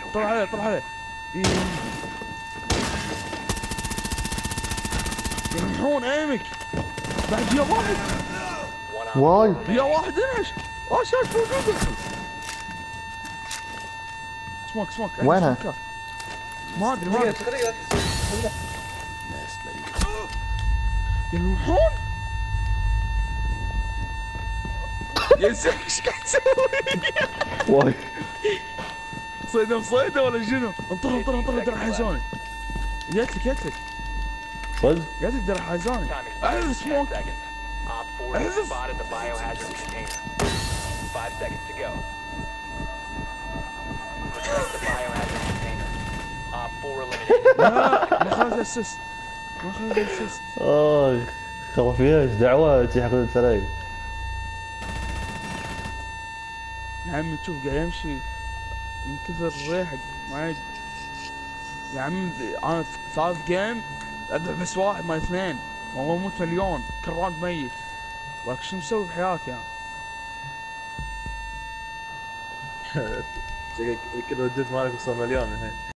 طلع عليه طلع عليه. إيه. يمحون ايمك. بعد يا واحد. واي يا واحد انعش. شايف موجود. سموك سموك. وينها؟ ما ادري يلوحون. يا زلمه ايش قاعد تسوي؟ واي صيده ولا شنو؟ انطر درع حيزوني. جاتلك صدق؟ جاتلك درع حيزوني. احذف سموك. احذف. ما خذ اسيست. خرافيش دعوة تجي حق السراي. يا عمي تشوف قاعد يمشي من كثر الريحة ما يد. يا عمي انا ثالث جيم اذبح بس واحد ما اثنين، والله موت مليون كل راوند ميت. لكن شو مسوي بحياتي انا؟ كذا الدوت مالك وصل مليون الحين.